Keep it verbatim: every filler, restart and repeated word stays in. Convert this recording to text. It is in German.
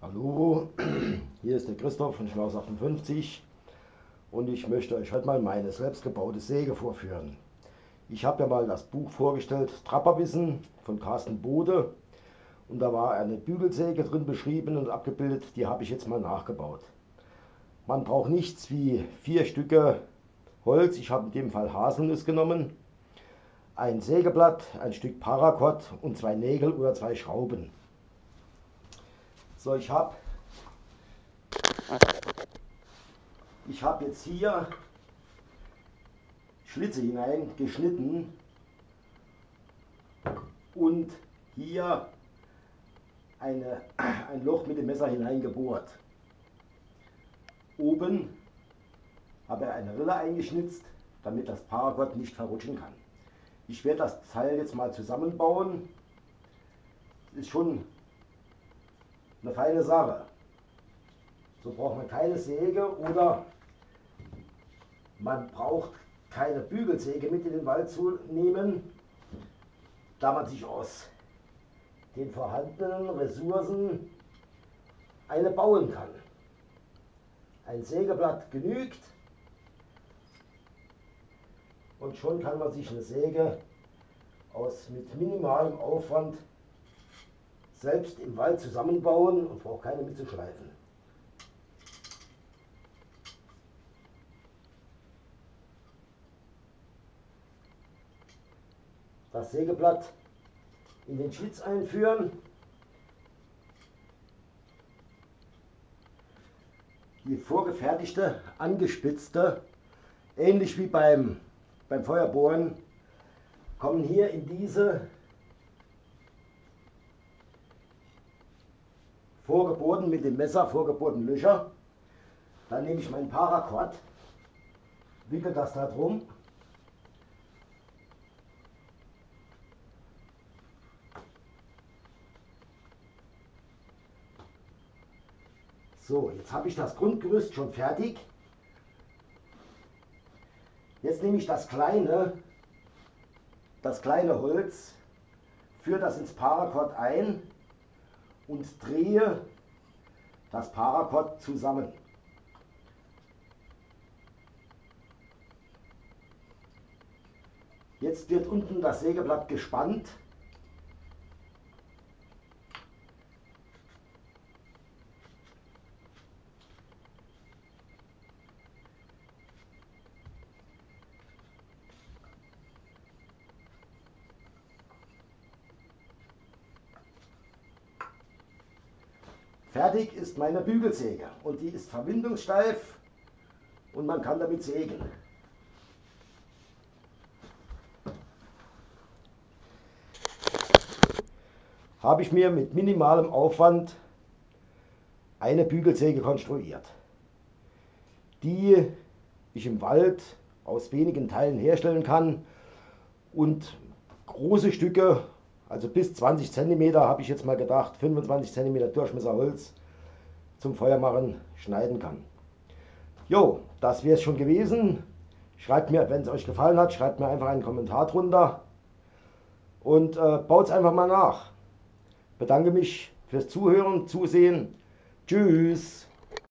Hallo, hier ist der Christoph von Schnauz achtundfünfzig und ich möchte euch heute mal meine selbstgebaute Säge vorführen. Ich habe ja mal das Buch vorgestellt, Trapperwissen von Carsten Bode, und da war eine Bügelsäge drin beschrieben und abgebildet, die habe ich jetzt mal nachgebaut. Man braucht nichts wie vier Stücke Holz, ich habe in dem Fall Haselnuss genommen, ein Sägeblatt, ein Stück Paracord und zwei Nägel oder zwei Schrauben. So, ich habe ich hab jetzt hier Schlitze hinein geschnitten und hier eine, ein Loch mit dem Messer hineingebohrt. Oben habe ich eine Rille eingeschnitzt, damit das Paracord nicht verrutschen kann. Ich werde das Teil jetzt mal zusammenbauen. Ist schon eine feine Sache. So braucht man keine Säge oder man braucht keine Bügelsäge mit in den Wald zu nehmen, da man sich aus den vorhandenen Ressourcen eine bauen kann. Ein Sägeblatt genügt und schon kann man sich eine Säge aus mit minimalem Aufwand selbst im Wald zusammenbauen und braucht keine mitzuschleifen. Das Sägeblatt in den Schlitz einführen. Die vorgefertigte, angespitzte, ähnlich wie beim, beim Feuerbohren, kommen hier in diese vorgebohrten, mit dem Messer vorgebohrten Löcher. Dann nehme ich meinen Paracord, wickel das da drum. So, jetzt habe ich das Grundgerüst schon fertig. Jetzt nehme ich das kleine, das kleine Holz, führe das ins Paracord ein und drehe das Paracord zusammen. Jetzt wird unten das Sägeblatt gespannt. Fertig ist meine Bügelsäge und die ist verwindungssteif und man kann damit sägen. Habe ich mir mit minimalem Aufwand eine Bügelsäge konstruiert, die ich im Wald aus wenigen Teilen herstellen kann und große Stücke, also bis zwanzig Zentimeter habe ich jetzt mal gedacht, fünfundzwanzig Zentimeter Durchmesser Holz zum Feuermachen schneiden kann. Jo, das wäre es schon gewesen. Schreibt mir, wenn es euch gefallen hat, schreibt mir einfach einen Kommentar drunter und äh, baut es einfach mal nach. Bedanke mich fürs Zuhören, Zusehen. Tschüss.